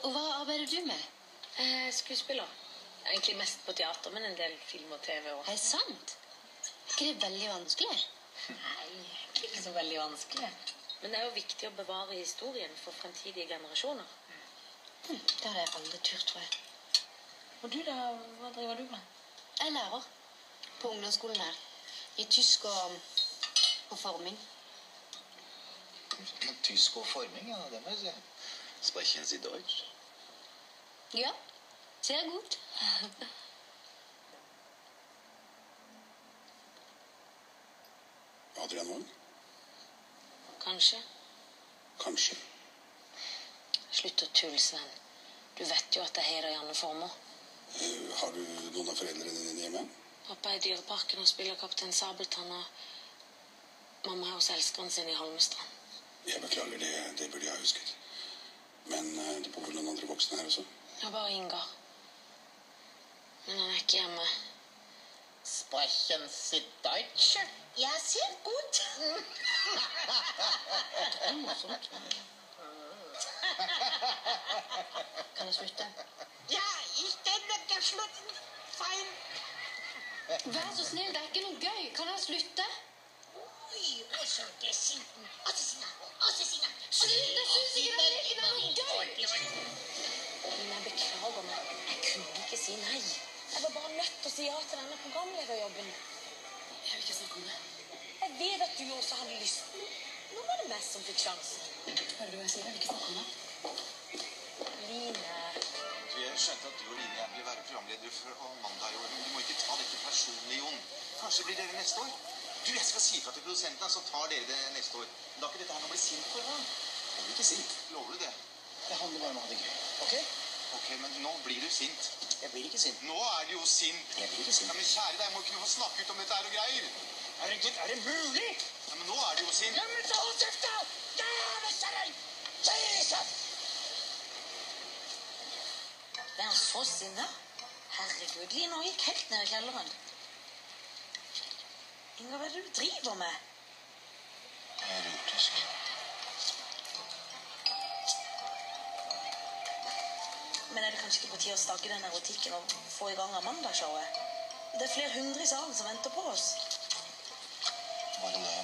Og hva arbeider du med? Skuespiller. Egentlig mest på teater, men en del film og TV også. Er det sant? Er ikke det veldig vanskelig? Nei, ikke så veldig vanskelig. Men det er jo viktig å bevare historien for fremtidige generasjoner. Det hadde jeg aldri turt, tror jeg. Og du da, hva driver du med? Jeg er lærer på ungdomsskolen her. I tysk og forming. Tysk og forming, ja, det må jeg si. Sprechen Sie Deutsch? Ja, sehr gut. Adrian Holm? Kanskje. Kanskje. Slutt å tulle, Sven. Du vet jo at jeg har det i andre former. Har du noen av foreldrene dine hjemme? Pappa er i dyreparken og spiller kaptein Sabeltann, og mamma er hos elskeren sin i Holmestrand. Jeg beklager, det burde jeg ha husket. Men det bor vel noen andre voksne her også? Ja, bare Ingar. Men han er ikke hjemme. Sprechen Sie Deutsch? Ja, sehr gut. Det er morsomt. Kan jeg slutte? Ja, ich denke geschlossen. Fein. Vær så snill, det er ikke noe gøy. Kan jeg slutte? Oi, så dessuten. Assassina. Slutt, jeg synes ikke det er noe gøy. Men jeg beklager meg. Jeg kunne ikke si nei. Jeg var bare nødt til å si ja til denne programlederjobben. Jeg vil ikke snakke om det. Jeg vet at du også hadde lyst. Nå var det meg som fikk sjansen. Hører du hva jeg sier? Jeg vil ikke snakke om det. Line. Jeg skjønte at du og Line vil være programledere for Amanda i år, men du må ikke ta dette personlig, Jon. Kanskje blir dere neste år? Du, jeg skal si fra til produsenten, så tar dere det neste år. Men da er ikke dette her noe å bli sint for, da? Jeg blir ikke sint. Lover du det? Det handler bare om å ha det gøy. Ok? Ok, men nå blir du sint. Jeg blir ikke sint. Nå er du jo sint. Jeg blir ikke sint. Ja, men kjære deg, må ikke få snakke ut om dette her og greier. Herregud, er det mulig? Ja, men nå er du jo sint. Ja, men så hold kjeft da! Jævla Jesus! Det er han så sinne. Herregud, Line, hun gikk helt ned i kjelleren. Inga, hva er det du driver med? Jeg er erotisk. Men er det kanskje ikke på tide å stake den erotikken og få i gang Amanda-showet? Det er flere hundre i salen som venter på oss. Bare